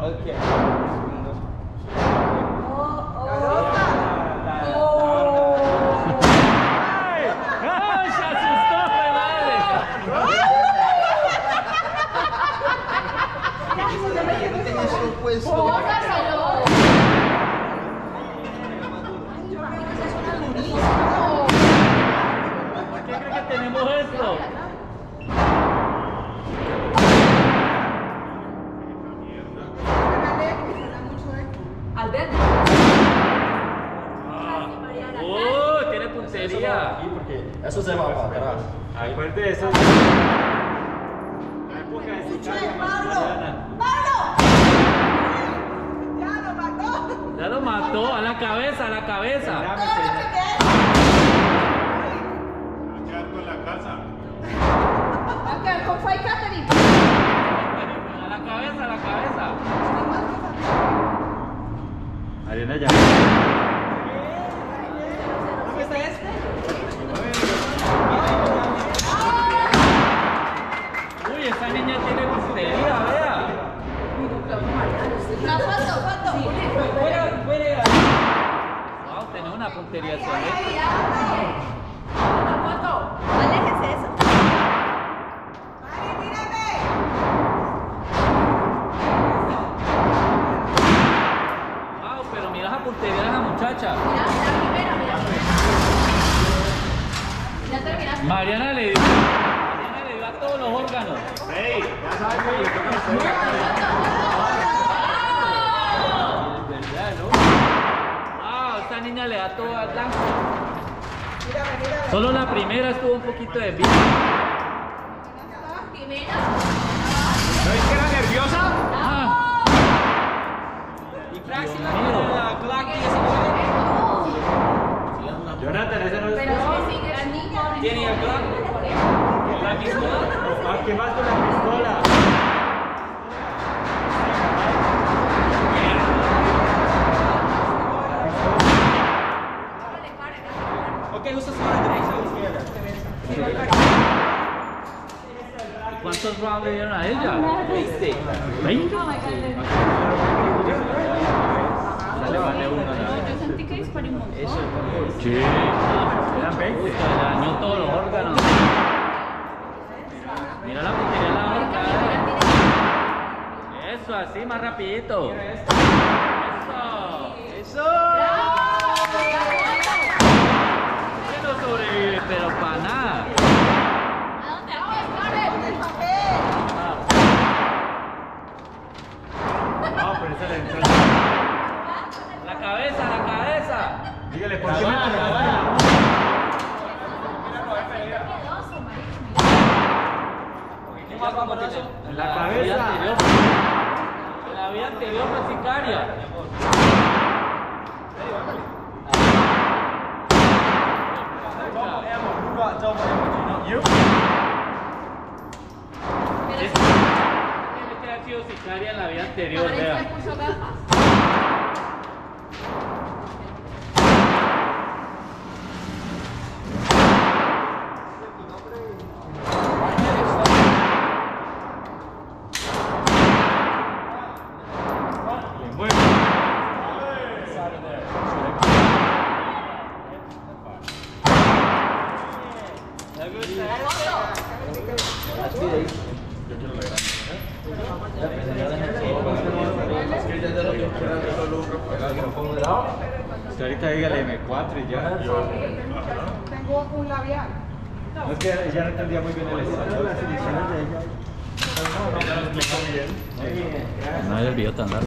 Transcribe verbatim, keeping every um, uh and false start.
Ok. ¿Por qué cree que tenemos esto? Alberto. ¡Uh! Tiene puntería. Eso se va para atrás. Acuérdate de eso. La época de Mariana. Ya lo mató, a la cabeza, a la cabeza. A quedar con la casa. A la cabeza, a la cabeza. Mariana ya. Uy, esta niña tiene puntería, vea. Wow, tiene una puntería excelente. Wow, pero mira esa puntería de la muchacha. Mariana le dio, Mariana le dio a todos los órganos. Hey, ya sabes que yo toco Es verdad, ¿no? Wow, esta niña le da todo al blanco. Solo la primera estuvo un poquito de vida. ¿No es que era nerviosa? Ah. Y Fraxi Dios la mío. la Glock diecinueve. Jonathan, ese no es. ¿Tiene el Glock? ¿La pistola? Ah, ¿qué más con la pistola? Ok, usa su mano derecha o izquierda. ¿Cuántos rounds le dieron a ella? veinte. ¿veinte? Dale, vale uno. Eso. Sí. Eran veinte. Le dañó todos los órganos. Mira la puntería de la boca. Eso, así, más rapidito. Eso. Eso. Que no sobrevive, pero para nada. No, pero esa le entró. La cabeza, la cabeza. Dígale, ¿por qué me la ¿Qué más vamos a tener? En la vida cabeza. anterior. En la vida anterior fue sicaria. Es- Tiene que haber sido sicaria en la vida anterior, vea. Le mueve. Usted ahorita dígale M cuatro y ya. Tengo un labial. No es que ella no entendía muy bien el español, las iniciales de ella. Ella lo explicó bien. Muy bien. No hay el video tan largo.